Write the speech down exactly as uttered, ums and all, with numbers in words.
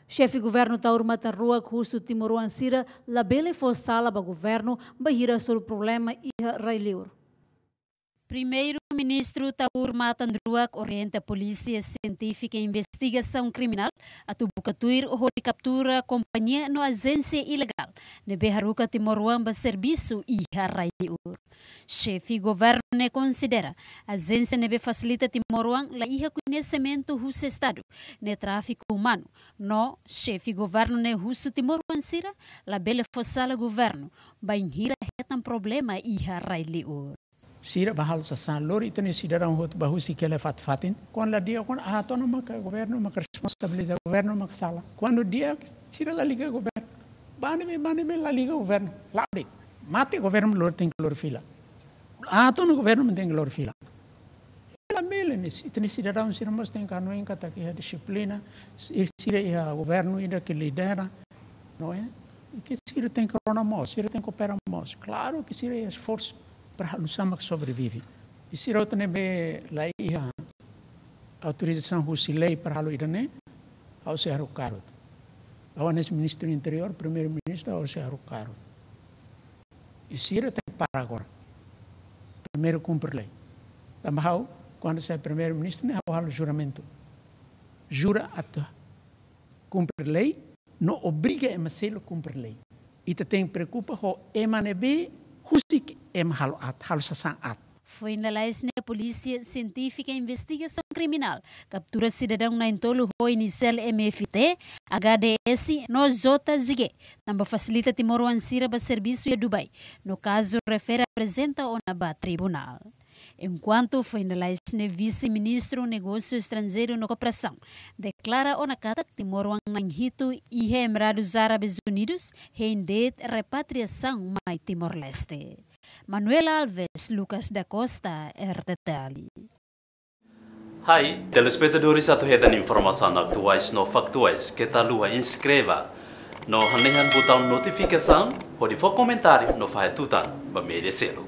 Chefe Governu taur matarrua custo Timoruan Sira, Labele foi Sala ba Governu, Bainhira sobre o problema e Liur. Primeiro-ministro Taur Matandruak orienta a polícia científica e investigação criminal a tubukatuir ou de captura companhia no agência ilegal ne Beharuka Timoruan ba serviço e Liur. Chefe governo ne considera a agência ne facilita Timoruan la iha conhecimento russo estado ne tráfico humano. No chefe governo ne russo Timoruan Sira, Labele Sala governo, Bainhira retam problema e Liur. Sira bahal sa san lori tani sidara hot bahu si kele fat fatin kon la dia kon ah to nama ka governo mak responsabiliza governo mak sala quando dia sira la liga governo bane me bane me la liga governo laudi mate governo lor tem lor fila ah to no governo tem lor fila la mele ni tani sidara un sira mas tem kanu en kata que disciplina sira ia governo ida que lidera não é e que sira tem corona mos sira tem coopera mos claro que sira é esforço para lutar que sobrevive. E se eu tenho lá a autorização russa lei para o Irã, ao ser o caro. Ao nesse ministro do interior, primeiro-ministro, ao ser o caro. E se eu tenho para agora, primeiro cumprir lei. Também quando sai primeiro-ministro, não há o juramento. Jura a cumprir lei, não obriga a ser cumprir lei. E te tem preocupa com emanebe Husik em halo at, halo sasang at. Foi na lei da Polícia Científica e Investigação Criminal. Captura cidadão na entolo ho inicial M F T, H D S, no J Z G. Também facilita Timoruan Sira para serviço em Dubai. No caso, refere apresenta o na tribunal. Enquanto foi na lei da vice-ministro do Negócio Estrangeiro e Cooperação, declara o nakata que Timoruan Nanghito e Emirados Árabes Unidos rende repatriação mai Timor-Leste. Manuela Alves, Lucas da Costa, R T T L. Hai, telespectadores atuhedan informação atuais no factuais que tá lua inscreva no hanehan botão notificação ou de for comentário no fahetutan ba media selo.